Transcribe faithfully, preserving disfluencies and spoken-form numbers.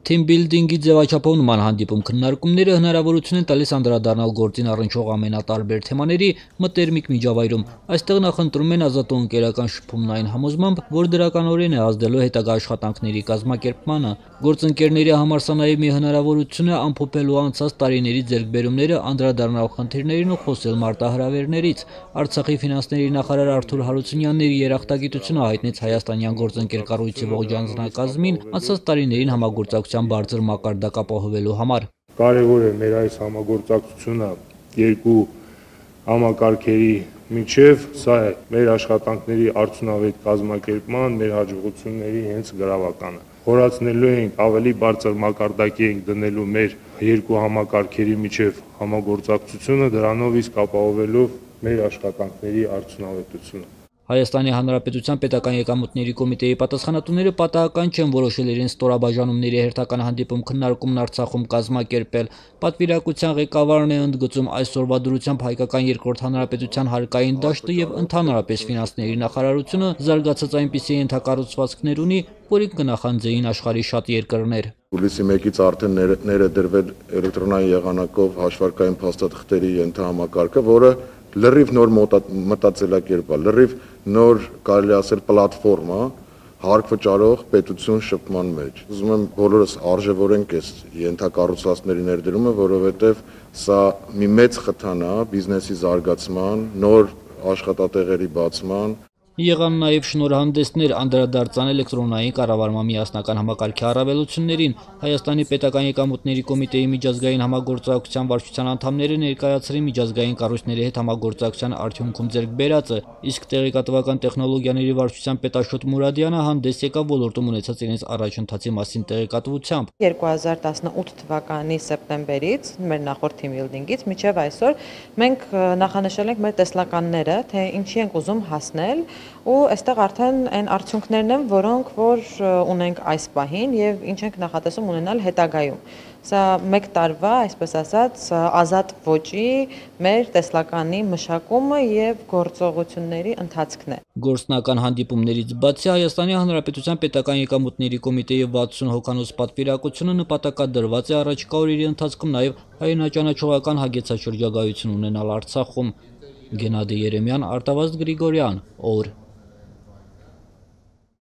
Team building-ի ձևաչափով նման հանդիպում քննարկումները հնարավորություն են տալիս անդրադառնալ գործին առնչվող ամենատարբեր թեմաների մտերմիկ միջավայրում։ Այստեղ նախընտրում են ազատ ու ընկերական շփումն այն համոզմամբ, որ դրականորեն է ազդելու հետագա աշխատանքների կազմակերպմանը։ Գործընկերների համար սա նաև մի հնարավորություն է ամփոփելու անցած տարիների ձեռքբերումները, անդրադառնալ խնդիրներին ու խոսել մարտահրավերներից։ Արցախի ֆինանսների նախարար Արթուր Հարությունյանն իր երախտագիտությունը հայտնեց հայաստանյան գործընկեր կառույցի ողջ անձնակազմին անցած տարիներին համագործակցության բարձր մակարդակ ապահովելու համար։ Կարևոր է մեր այս համագործակցությունը երկու համակարգերի միջև, սա է մեր աշխատանքների արդյունավետ կազմակերպման, մեր հաջողությունների հենց գրավականը։ Խորացնելու ենք, ավելի բարձր մակարդակի ենք դնելու մեր երկու համակարգերի միջև համագործակցությունը, դրանով իսկ ապահովելով մեր աշխատանքների արդյունավետությունը։ Հայաստանի Հանրապետության պետական եկամուտների կոմիտեի պատասխանատուները պատահական չեն որոշել իրենց ստորաբաժանումների հերթական հանդիպում քննարկումն Արցախում կազմակերպել։ Պատվիրակության ղեկավարն է ընդգծում այսօրվա դրությամբ հայկական երկրորդ հանրապետության հարկային դաշտը եւ ընդհանրապես ֆինանսների նախարարությունը զարգացած այնպիսի ենթակառուցվածքներ ունի, որին կնախանձեին աշխարհի շատ երկրներ։ Հուլիսի մեկից արդեն ներդրվել էլեկտրոնային եղանակով հաշվարկային փաստաթղթերի ենթահամակարգը, որը լրիվ նոր մտածելակերպ է, լրիվ նոր կարելի ասել պլատֆորմա հարկ վճարող պետություն շփման մեջ։ Ուզում եմ բոլորս արժևորենք այս ենթակառուցվածքների ներդրումը, որովհետև սա մի մեծ խթան է բիզնեսի զարգացման, նոր աշխատատեղերի բացման։ Եղան նաև շնորհանդեսներ, անդրադարձան էլեկտրոնային կառավարման միասնական համակարգի առավելություններին։ Հայաստանի պետական եկամուտների կոմիտեի միջազգային համագործակցության վարչության անդամները ներկայացրին միջազգային կառույցների հետ համագործակցության արդյունքում ձեռք բերածը, իսկ տեղեկատվական տեխնոլոգիաների վարչության պետ Աշոտ Մուրադյանը հանդես եկավ ոլորտում ունեցած իրենց առաջընթացի մասին տեղեկատվությամբ։ երկու հազար տասնութ թվականի սեպտեմբերից մեր նախորդ team building-ից մինչև այսօր մենք նախանշել ենք մեր տեսլականները, թե ինչի ենք ուզում հասնել, ու այստեղ արդեն այն արդյունքներն են, որոնք որ ունենք այս պահին եւ ինչ ենք նախատեսում ունենալ հետագայում։ Սա մեկ տարվա, այսպես ասած, ազատ ոճի մեր տեսլականի մշակումը եւ գործողությունների ընթացքն է։ Գործնական հանդիպումներից բացի Հայաստանի Հանրապետության պետական եկամուտների կոմիտեի վաթսուն հոգանոց պատվիրակությունը նպատակադրված է առաջիկա օրերի ընթացքում նաեւ հայրենաճանաչողական հագեցած շրջագայություն ունենալ Արցախում։ Գենադի Երեմյան, Արտավազդ Գրիգորյան, օր